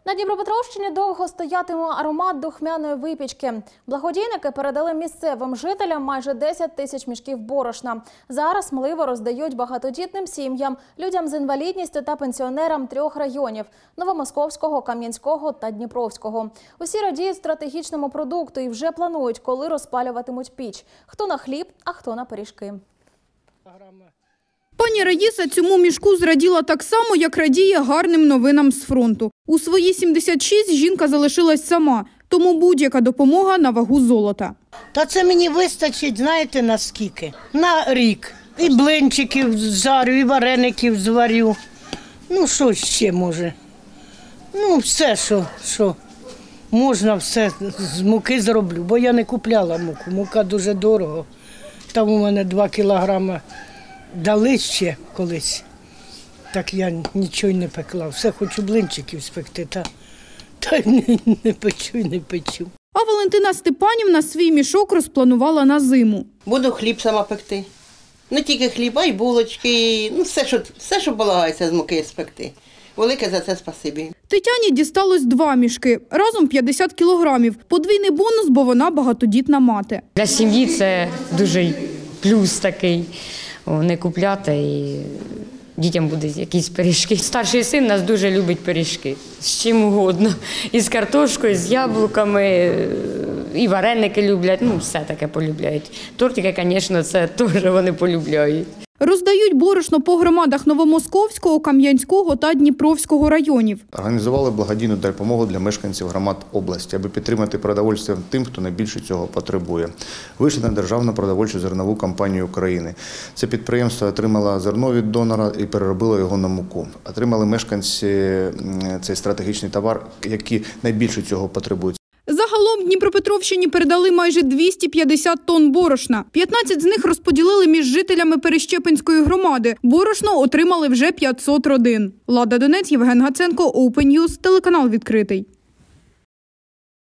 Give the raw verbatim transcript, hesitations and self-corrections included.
На Дніпропетровщині довго стоятиме аромат духмяної випічки. Благодійники передали місцевим жителям майже десять тисяч мішків борошна. Зараз мливо роздають багатодітним сім'ям, людям з інвалідністю та пенсіонерам трьох районів – Новомосковського, Кам'янського та Дніпровського. Усі радіють стратегічному продукту і вже планують, коли розпалюватимуть піч. Хто на хліб, а хто на пиріжки. Пані Раїса цьому мішку зраділа так само, як радіє гарним новинам з фронту. У свої сімдесят шість жінка залишилась сама, тому будь-яка допомога на вагу золота. Та це мені вистачить, знаєте, на скільки? На рік. І блинчиків жарю, і вареників зварю. Ну, що ще може? Ну, все, що, що можна, все з муки зроблю, бо я не купляла муку. Мука дуже дорого. Там у мене два кілограми дали ще колись, так я нічого не пекла. Все хочу блинчиків спекти, та, та не, не печу, не печу. А Валентина Степанівна свій мішок розпланувала на зиму. Буду хліб сама пекти. Не тільки хліб, а й булочки, ну все, що, все, що полагається з муки спекти. Велике за це спасибі. Тетяні дісталось два мішки, разом п'ятдесят кілограмів. Подвійний бонус, бо вона багатодітна мати. Для сім'ї це дуже плюс такий. Не купляти і дітям будуть якісь пиріжки. Старший син нас дуже любить пиріжки, з чим угодно. І з картошкою, з яблуками, і вареники люблять, ну все таке полюбляють. Тортики, звісно, це теж вони полюбляють. Роздають борошно по громадах Новомосковського, Кам'янського та Дніпровського районів. Організували благодійну допомогу для мешканців громад області, аби підтримати продовольствям тим, хто найбільше цього потребує. Вийшли на Державну продовольчу зернову компанію України. Це підприємство отримало зерно від донора і переробило його на муку. Отримали мешканці цей стратегічний товар, які найбільше цього потребують. Загалом Дніпропетровщині передали майже двісті п'ятдесят тонн борошна. п'ятнадцять з них розподілили між жителями Перещепинської громади. Борошно отримали вже п'ятсот родин. Лада Донець, Євген Гаценко, Open News, телеканал відкритий.